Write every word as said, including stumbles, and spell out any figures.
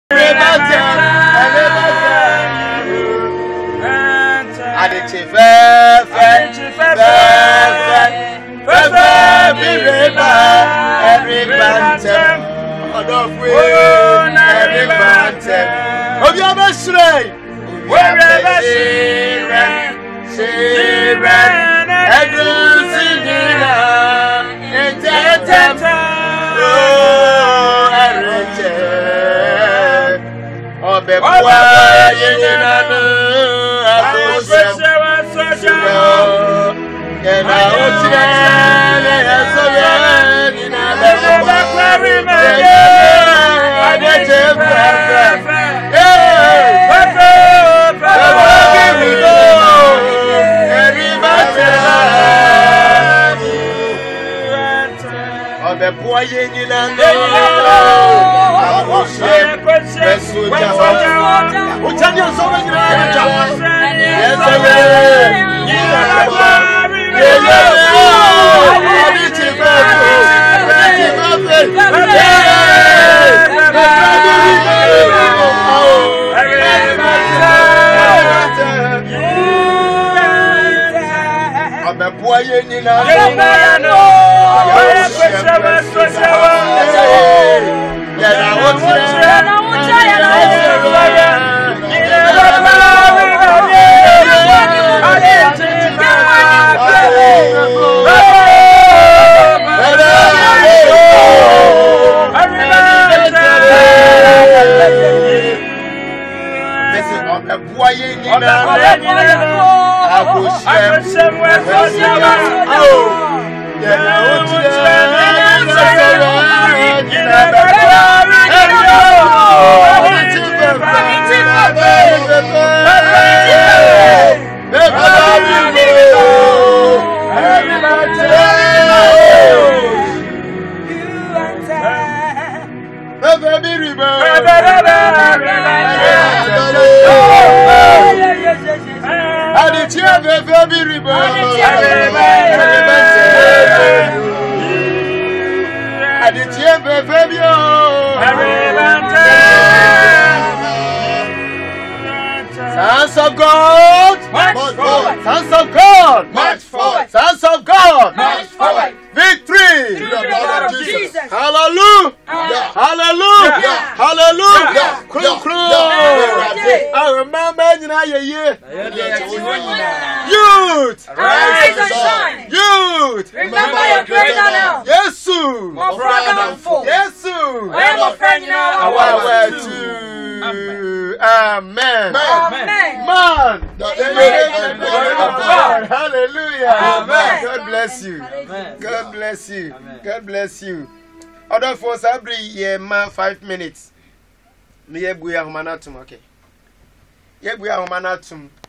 Adekyeei Feefe, Feefe, Feefe, Bireba, every bantem, Odofwe, every bantem. Obiaba Shrei, Obiaba Shrei, Shrei, every sinina, Entetem, oh, Erete, Obebuah, Yenanu. And I will tell you, in a very man, I get you, on the boy in Yinando, I will share best with you. Who tell you so many? Yes, I I'm a boy in Sons of God, march forward. Sons of God, march forward. Sons of God, march forward. Victory through the blood of Jesus. Hallelujah. Hallelujah. Hallelujah. I remember in a year. Youth, rise and shine. Youth, remember your creator now. Yes, sir. Yes, sir. I am a friend now. Amen. Amen. Man. Hallelujah. Amen. God bless you. God bless you. God bless you. Other force every year, man, five minutes. Me ye buya humanatum, okay. Ye buya humanatum.